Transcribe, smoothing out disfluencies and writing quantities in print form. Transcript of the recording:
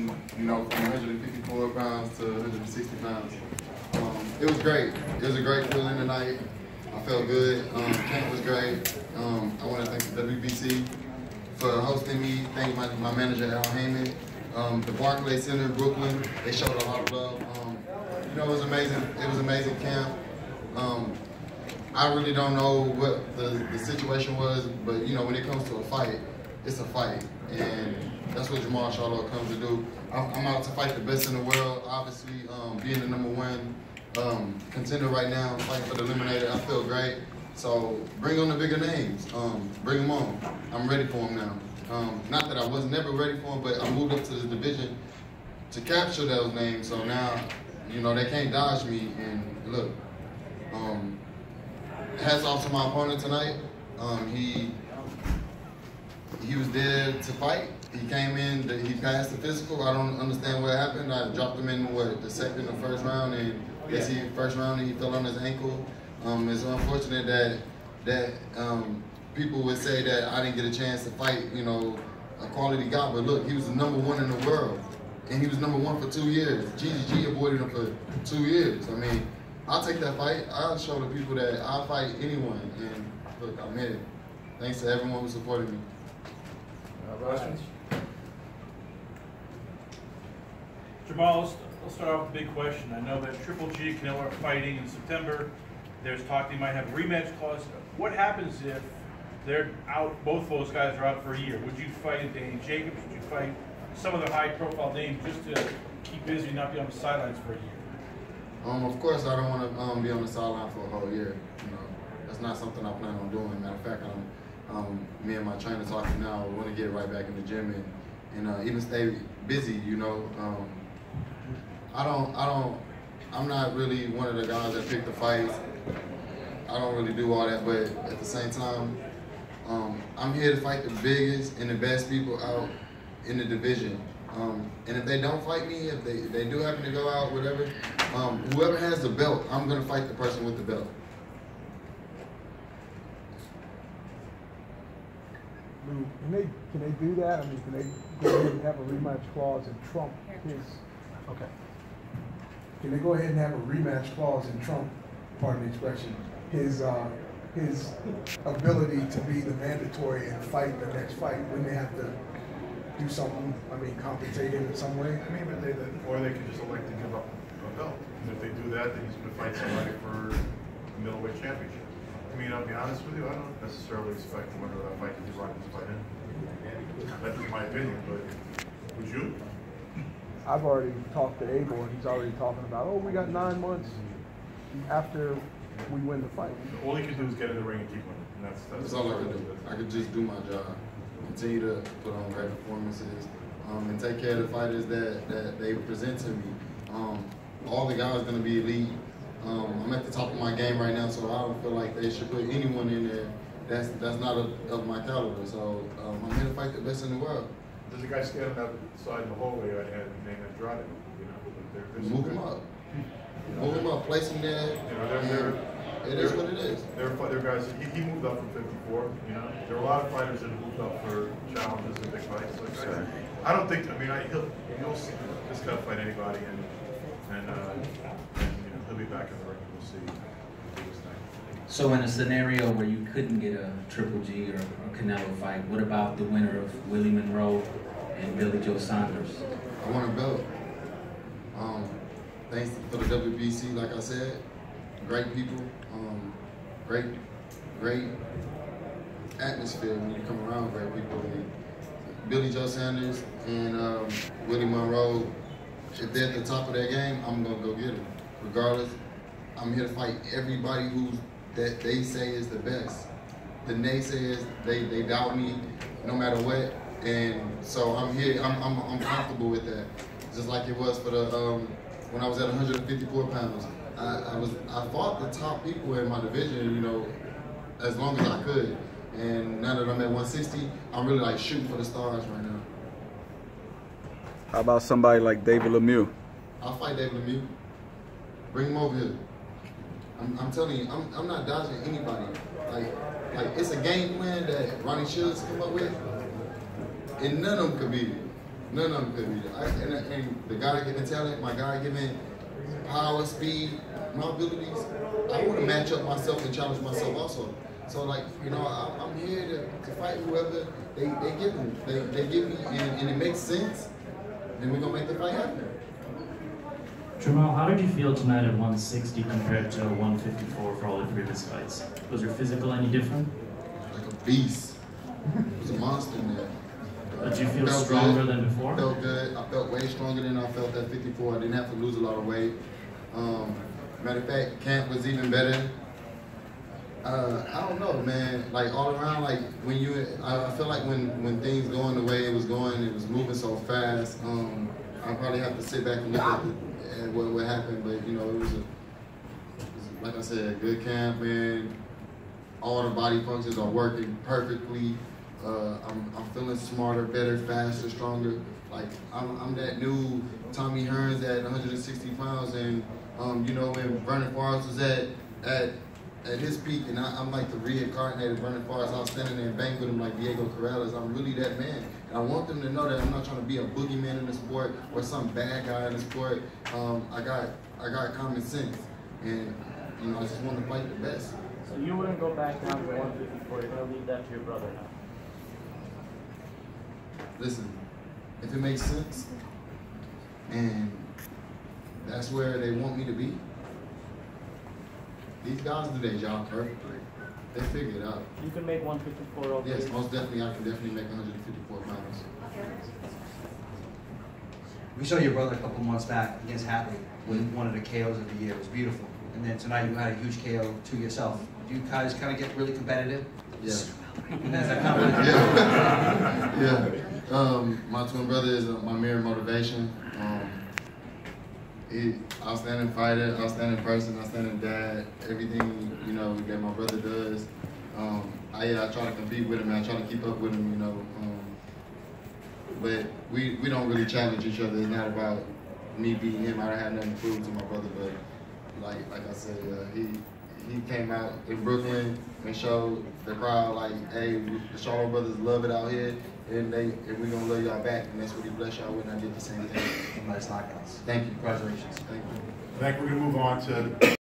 you know, from 154 pounds to 160 pounds. It was great. It was a great feeling tonight. I felt good. Camp was great. I want to thank the WBC for hosting me. Thank my manager, Al Heyman. The Barclays Center in Brooklyn, they showed a lot of love. You know, it was amazing. It was an amazing camp. I really don't know what the situation was, but you know, when it comes to a fight, it's a fight, and that's what Jermall Charlo comes to do. I'm out to fight the best in the world. Obviously, being the #1 contender right now, fighting for the eliminator, I feel great. So bring on the bigger names. Bring them on. I'm ready for them now. Not that I was never ready for them, but I moved up to this division to capture those names. So now, you know, they can't dodge me. And look, hats off to my opponent tonight. He was there to fight. He came in, he passed the physical. I don't understand what happened. I dropped him in the second or first round, and first round he fell on his ankle. It's unfortunate that people would say that I didn't get a chance to fight, you know, a quality guy. But look, he was the #1 in the world, and he was #1 for 2 years. GGG avoided him for 2 years. I mean, I'll take that fight. I'll show the people that I'll fight anyone. And look, I'm here. Thanks to everyone who supported me. Questions? Jermall, let's start off with a big question. I know that Triple G and Canelo are fighting in September. There's talk they might have a rematch clause. What happens if they're out, both of those guys are out for a year? Would you fight Danny Jacobs? Would you fight some of the high-profile names just to keep busy and not be on the sidelines for a year? Of course, I don't want to be on the sideline for a whole year. You know, that's not something I plan on doing. Matter of fact, me and my trainer talking now. We want to get right back in the gym and even stay busy. You know, I'm not really one of the guys that pick the fights. I don't really do all that, but at the same time, I'm here to fight the biggest and the best people out in the division. And if they don't fight me, if they do happen to go out, whatever, whoever has the belt, I'm gonna fight the person with the belt. Can they do that? I mean, can they go ahead and have a rematch clause and trump his? Okay. Can they go ahead and have a rematch clause and trump, pardon the expression, his ability to be the mandatory and fight the next fight when they have to do something? I mean, compensate him in some way. I mean, but or they could just elect to give up a belt. And if they do that, then he's going to fight somebody for the middleweight championship. I mean, I'll be honest with you, I don't necessarily expect to win that fight to be locked this fight in. That's just my opinion, but would you? I've already talked to Abel, and he's already talking about, oh, we got 9 months after we win the fight. All he can do is get in the ring and keep winning. And that's all I can do. I could just do my job, continue to put on great performances, and take care of the fighters that they present to me. All the guys are going to be elite. I'm at the top of my game right now, so I don't feel like they should put anyone in there that's not of my caliber. So I'm here to fight the best in the world. There's a guy standing outside in the hallway I had named Andrade. You know, move him up. Move him up. Place him there. You know, it is what it is. There are guys. He moved up from 54. You know, there are a lot of fighters that moved up for challenges and big fights. Like I don't think. I mean, you'll see this guy fight anybody, and you know, he'll be back in the ring. We'll see. So in a scenario where you couldn't get a Triple G or a Canelo fight, what about the winner of Willie Monroe and Billy Joe Saunders? I want a belt. Thanks for the WBC, like I said. Great people, great atmosphere when you come around great people. And Billy Joe Saunders and Willie Monroe, if they're at the top of their game, I'm gonna go get them. Regardless, I'm here to fight everybody that they say is the best. The naysayers, they doubt me no matter what, and so I'm here. I'm comfortable with that. Just like it was for the when I was at 154 pounds. I fought the top people in my division, you know, as long as I could. And now that I'm at 160, I'm really like shooting for the stars right now. How about somebody like David Lemieux? I'll fight David Lemieux. Bring him over here. I'm telling you, I'm not dodging anybody. Like it's a game plan that Ronnie Shields come up with, and none of them could beat it. None of them could be there. And the God-given talent, my God-given power, speed, my abilities, I want to match up myself and challenge myself also. So like, you know, I'm here to fight whoever they give me. They give me, and it makes sense, then we're going to make the fight happen. Jamal, how did you feel tonight at 160 compared to 154 for all the previous fights? Was your physical any different? Like a beast. It was a monster in there. Did you feel Felt stronger good. than before? Felt good. I felt way stronger than I felt at 54. I didn't have to lose a lot of weight. Matter of fact, camp was even better. I don't know, man. Like all around, like when I feel like when things going the way it was going, it was moving so fast. I probably have to sit back and look at what happened, but you know, it was like I said, a good camp, man. All the body functions are working perfectly. I'm feeling smarter, better, faster, stronger. Like I'm that new Tommy Hearns at 160 pounds, and you know when Vernon Forrest was at his peak, and I'm like the reincarnated Vernon Forrest. I was standing there and banging with him like Diego Corrales. I'm really that man, and I want them to know that I'm not trying to be a boogeyman in the sport or some bad guy in the sport. I got common sense, and you know I just want to fight the best. So you wouldn't go back down to 154. You're gonna leave that to your brother now. Listen, if it makes sense, and that's where they want me to be, these guys do their job perfectly. They figure it out. You can make 154 over. Yes, most definitely, I can definitely make 154 pounds. We saw your brother a couple months back against Hatley with one of the KOs of the year. It was beautiful. And then tonight you had a huge KO to yourself. Do you guys kind of get really competitive? Yeah. And that's that kind of Yeah. My twin brother is my mirror motivation. Outstanding fighter, outstanding person, outstanding dad. Everything you know that my brother does. I try to compete with him. I try to keep up with him. You know, but we don't really challenge each other. It's not about me beating him. I don't have nothing to prove to my brother. But like I said, he came out in Brooklyn and showed the crowd like, hey, the Charlo brothers love it out here, and we're gonna love y'all back, and that's what he blessed y'all with, and I did the same thing. nice knockouts. Thank you. Congratulations. Thank you. I think we're gonna move on to